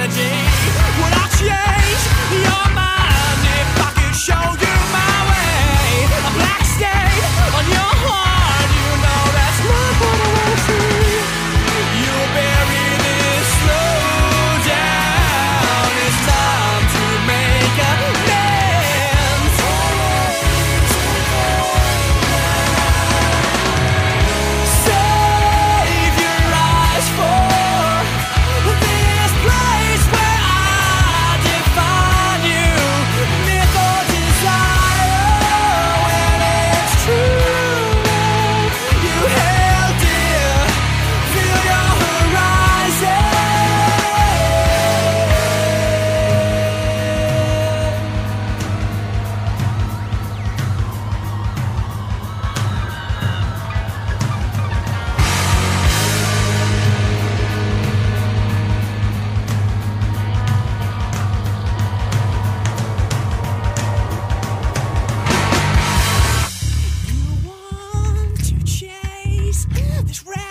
energy. Would I change your mind if I could show you my way? A black stain on your heart, you know that's not what I wanna see. You'll bury this slow down. It's time to make amends. Save your eyes for this place where I define you. Myth or desire, when it's true you held dear. Feel your horizon. You want to chase this